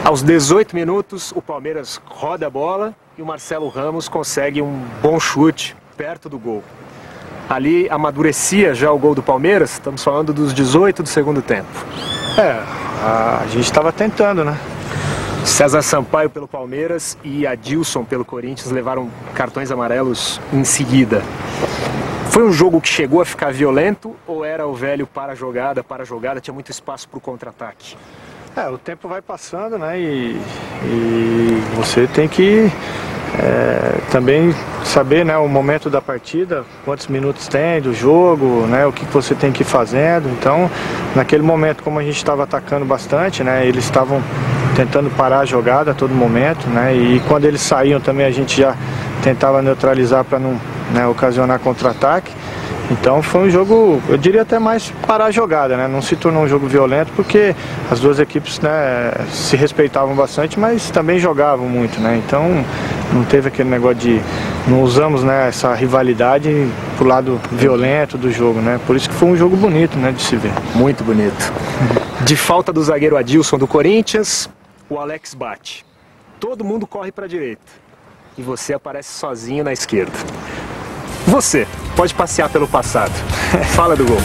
Aos 18 minutos, o Palmeiras roda a bola e o Marcelo Ramos consegue um bom chute perto do gol. Ali amadurecia já o gol do Palmeiras, estamos falando dos 18 do segundo tempo. A gente estava tentando, né? César Sampaio pelo Palmeiras e Adilson pelo Corinthians levaram cartões amarelos em seguida. Foi um jogo que chegou a ficar violento ou era o velho para a jogada, tinha muito espaço para o contra-ataque? O tempo vai passando, né? E você tem que também saber, né, o momento da partida, quantos minutos tem do jogo, né, o que você tem que ir fazendo. Então, naquele momento, como a gente estava atacando bastante, né, eles estavam tentando parar a jogada a todo momento, né, e quando eles saíam também a gente já tentava neutralizar para não, né, ocasionar contra-ataque. Então foi um jogo, eu diria até mais parar a jogada, né? Não se tornou um jogo violento porque as duas equipes, né, se respeitavam bastante, mas também jogavam muito, né? Então não teve aquele negócio de, não usamos, né, essa rivalidade pro lado violento do jogo, né? Por isso que foi um jogo bonito, né, de se ver. Muito bonito. De falta do zagueiro Adilson do Corinthians, o Alex bate. Todo mundo corre para a direita e você aparece sozinho na esquerda. Você pode passear pelo passado. Fala do gol.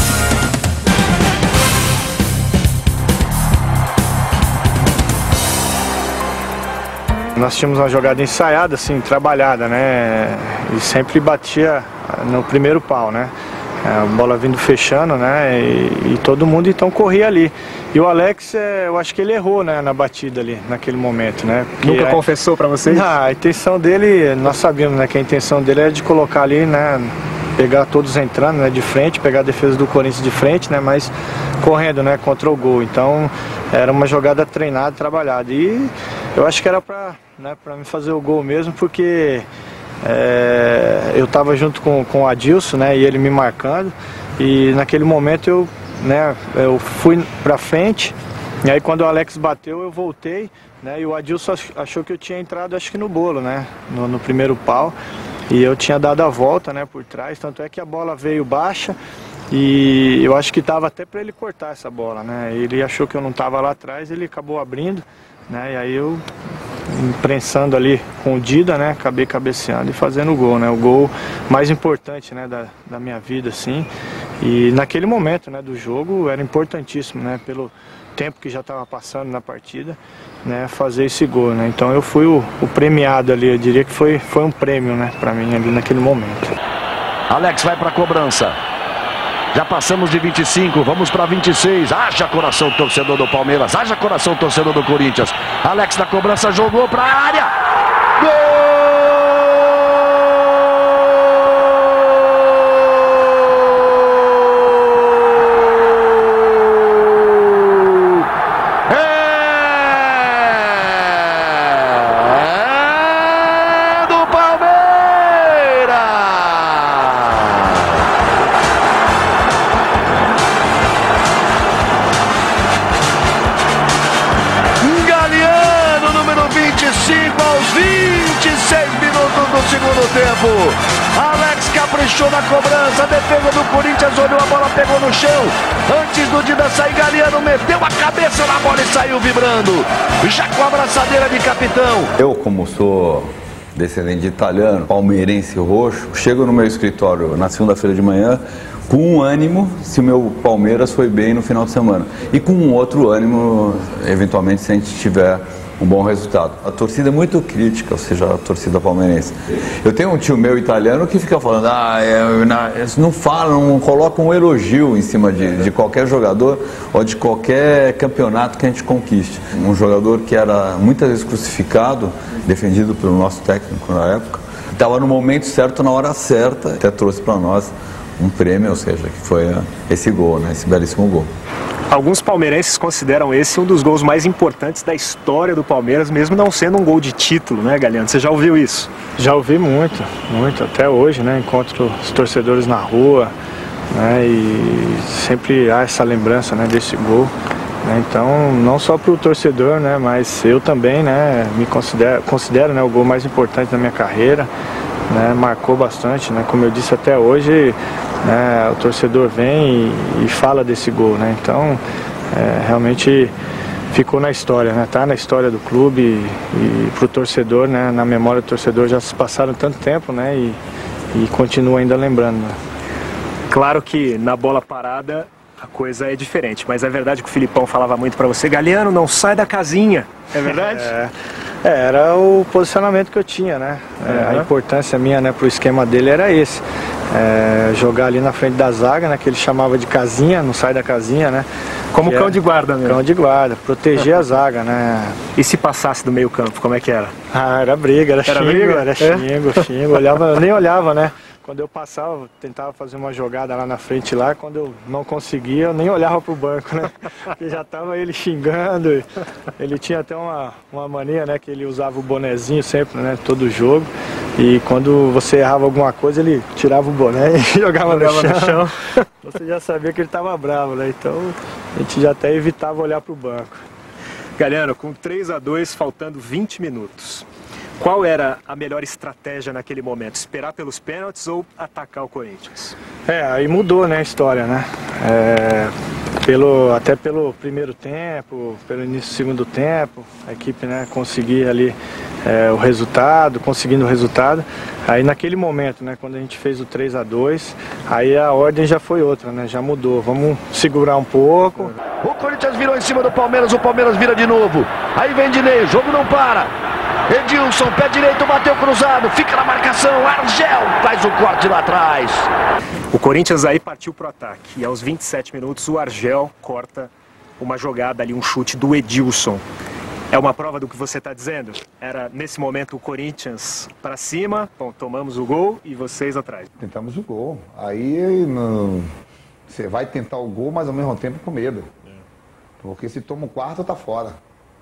Nós tínhamos uma jogada ensaiada, assim, trabalhada, né? E sempre batia no primeiro pau, né? A bola vindo fechando, né? E todo mundo então corria ali. E o Alex, eu acho que ele errou, né, na batida ali, naquele momento, né? Porque nunca confessou pra vocês? A intenção dele, nós sabíamos, né, que a intenção dele era de colocar ali, né, pegar todos entrando, né, de frente, pegar a defesa do Corinthians de frente, né, mas correndo, né, contra o gol. Então, era uma jogada treinada, trabalhada. E eu acho que era pra me fazer o gol mesmo, porque eu estava junto com o Adilson, né, e ele me marcando, e naquele momento eu fui pra frente, e aí quando o Alex bateu eu voltei, né, e o Adilson achou que eu tinha entrado, acho que no bolo, né, no primeiro pau, e eu tinha dado a volta, né, por trás, tanto é que a bola veio baixa, e eu acho que estava até para ele cortar essa bola, né, ele achou que eu não estava lá atrás, ele acabou abrindo, né, e aí eu, imprensando ali com o Dida, né, acabei cabeceando e fazendo o gol, né, o gol mais importante, né, da minha vida, assim. E naquele momento, né, do jogo era importantíssimo, né, pelo tempo que já estava passando na partida, né, fazer esse gol, né. Então eu fui o premiado ali, eu diria que foi um prêmio, né, para mim ali naquele momento. Alex vai para a cobrança. Já passamos de 25, vamos para 26. Haja coração, torcedor do Palmeiras. Haja coração, torcedor do Corinthians. Alex na cobrança, jogou para a área. Gol! Aos 26 minutos do segundo tempo, Alex caprichou na cobrança, a defesa do Corinthians olhou a bola, pegou no chão, antes do Dida sair, Galeano meteu a cabeça na bola e saiu vibrando, já com a abraçadeira de capitão. Eu, como sou descendente de italiano, palmeirense roxo, chego no meu escritório na segunda-feira de manhã com um ânimo se o meu Palmeiras foi bem no final de semana e com um outro ânimo, eventualmente, se a gente tiver um bom resultado. A torcida é muito crítica, ou seja, a torcida palmeirense. Eu tenho um tio meu italiano que fica falando, eles não falam, não colocam um elogio em cima de qualquer jogador ou de qualquer campeonato que a gente conquiste. Um jogador que era muitas vezes crucificado, defendido pelo nosso técnico na época, estava no momento certo, na hora certa, até trouxe para nós um prêmio, ou seja, que foi esse gol, né, esse belíssimo gol. Alguns palmeirenses consideram esse um dos gols mais importantes da história do Palmeiras, mesmo não sendo um gol de título, né, Galeano? Você já ouviu isso? Já ouvi muito, até hoje, né? Encontro os torcedores na rua, né? E sempre há essa lembrança, né, desse gol. Né? Então, não só para o torcedor, né, mas eu também, né, me considero, né, o gol mais importante da minha carreira. Né, marcou bastante, né, como eu disse, até hoje, né, o torcedor vem e fala desse gol, né, então realmente ficou na história, né? Tá na história do clube e pro torcedor, né? Na memória do torcedor, já se passaram tanto tempo, né? E continua ainda lembrando, né? Claro que na bola parada a coisa é diferente, mas é verdade que o Filipão falava muito para você: Galeano, não sai da casinha. É verdade? Era o posicionamento que eu tinha, né? A importância minha, né, pro esquema dele era esse. Jogar ali na frente da zaga, né, que ele chamava de casinha, não sai da casinha, né? Como cão de guarda mesmo. Cão de guarda, proteger a zaga, né? E se passasse do meio campo, como é que era? Era briga, era xingo, eu nem olhava, né? Quando eu passava, tentava fazer uma jogada lá na frente lá, quando eu não conseguia, eu nem olhava pro banco, né? Porque já tava ele xingando, ele tinha até uma mania, né, que ele usava o bonezinho sempre, né, todo jogo, e quando você errava alguma coisa, ele tirava o boné e jogava no chão. Você já sabia que ele tava bravo, né? Então a gente já até evitava olhar pro banco. Galeano, com 3-2, faltando 20 minutos. Qual era a melhor estratégia naquele momento? Esperar pelos pênaltis ou atacar o Corinthians? Aí mudou, né, a história, né? Até pelo primeiro tempo, pelo início do segundo tempo, a equipe, né, conseguia ali conseguindo o resultado. Aí naquele momento, né, quando a gente fez o 3-2, aí a ordem já foi outra, né? Já mudou. Vamos segurar um pouco. O Corinthians virou em cima do Palmeiras, o Palmeiras vira de novo. Aí vem Dinei, o jogo não para. Edilson, pé direito, bateu cruzado, fica na marcação, Argel faz o corte lá atrás. O Corinthians aí partiu pro ataque e aos 27 minutos o Argel corta uma jogada ali, um chute do Edilson. É uma prova do que você está dizendo? Era nesse momento o Corinthians para cima, bom, tomamos o gol e vocês atrás. Tentamos o gol, aí você vai tentar o gol, mas ao mesmo tempo com medo. Porque se toma o quarto, tá fora.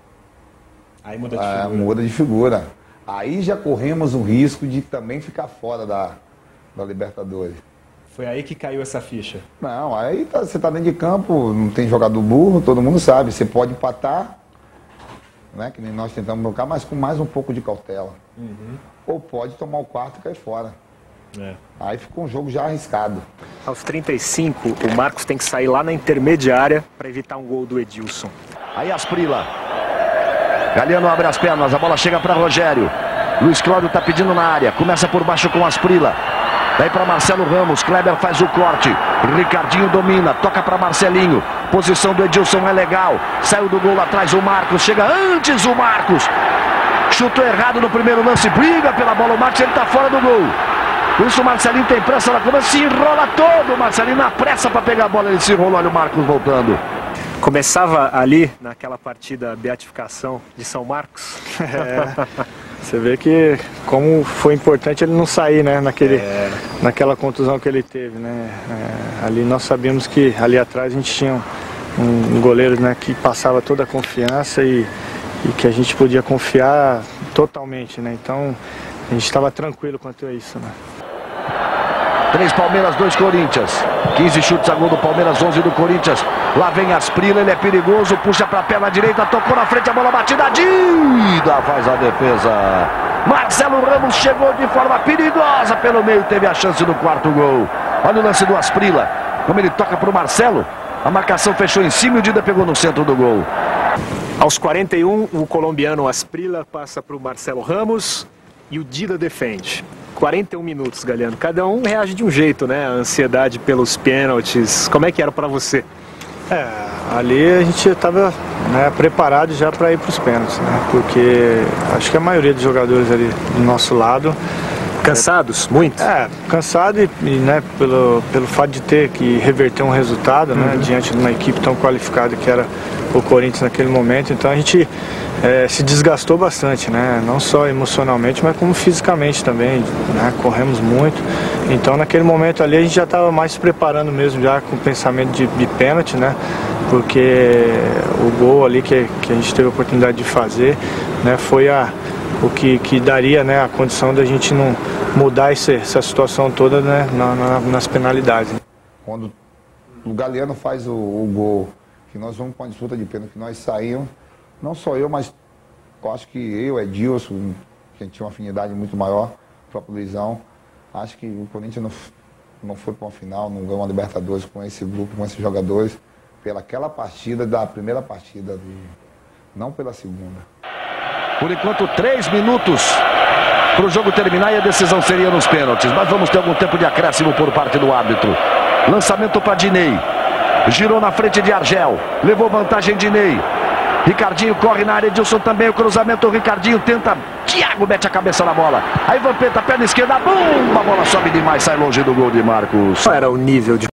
Aí muda de figura. Muda de figura. Aí já corremos o risco de também ficar fora da Libertadores. Foi aí que caiu essa ficha? Não, aí você tá dentro de campo, não tem jogador burro, todo mundo sabe. Você pode empatar, né, que nem nós tentamos bloquear, mas com mais um pouco de cautela. Ou pode tomar o quarto e cair fora. Aí ficou um jogo já arriscado. Aos 35, o Marcos tem que sair lá na intermediária para evitar um gol do Edilson. Aí Asprila. Galeano abre as pernas, a bola chega para Rogério. Luiz Cláudio está pedindo na área, começa por baixo com Asprila. Daí para Marcelo Ramos, Kleber faz o corte. Ricardinho domina, toca para Marcelinho. Posição do Edilson é legal. Saiu do gol lá atrás o Marcos, chega antes o Marcos. Chutou errado no primeiro lance, briga pela bola, o Marcos, ele está fora do gol. Por isso o Marcelinho tem pressa, ela começa, se enrola todo. O Marcelinho na pressa para pegar a bola, ele se enrolou, olha o Marcos voltando. Começava ali, naquela partida beatificação de São Marcos. Você vê que como foi importante ele não sair, né, naquela contusão que ele teve, né? Ali nós sabíamos que ali atrás a gente tinha um goleiro, né, que passava toda a confiança e que a gente podia confiar totalmente, né? Então a gente estava tranquilo quanto a isso, né? 3 Palmeiras, 2 Corinthians. 15 chutes a gol do Palmeiras, 11 do Corinthians. Lá vem Asprila, ele é perigoso, puxa para a perna direita, tocou na frente, a bola batida, Dida faz a defesa. Marcelo Ramos chegou de forma perigosa pelo meio, teve a chance do 4º gol. Olha o lance do Asprila, como ele toca para o Marcelo. A marcação fechou em cima e o Dida pegou no centro do gol. Aos 41, o colombiano Asprila passa para o Marcelo Ramos e o Dida defende. 41 minutos, Galeano. Cada um reage de um jeito, né? A ansiedade pelos pênaltis. Como é que era para você? Ali a gente estava, né, preparado já para ir para os pênaltis, né? Porque acho que a maioria dos jogadores ali do nosso lado... Cansados? Muito? Cansado e né, pelo fato de ter que reverter um resultado, né, diante de uma equipe tão qualificada que era o Corinthians naquele momento. Então a gente se desgastou bastante, né? Não só emocionalmente, mas como fisicamente também, né? Corremos muito. Então naquele momento ali a gente já estava mais se preparando mesmo, já com o pensamento de pênalti, né? Porque o gol ali que a gente teve a oportunidade de fazer, né, foi o que daria, né, a condição da gente não mudar essa situação toda, né, nas penalidades. Quando o Galeano faz o gol, que nós vamos para uma disputa de pênalti, que nós saímos, não só eu, mas eu acho que eu, Edilson, que a gente tinha uma afinidade muito maior, o próprio Luizão, acho que o Corinthians não foi para uma final, não ganhou uma Libertadores com esse grupo, com esses jogadores, pelaquela partida, da primeira partida não pela segunda. Por enquanto, 3 minutos para o jogo terminar e a decisão seria nos pênaltis. Mas vamos ter algum tempo de acréscimo por parte do árbitro. Lançamento para Diney. Girou na frente de Argel. Levou vantagem Diney. Ricardinho corre na área. Edilson também. O cruzamento. O Ricardinho tenta. Thiago mete a cabeça na bola. Aí Vampeta, perna esquerda. Bum! A bola sobe demais. Sai longe do gol de Marcos. Era o nível de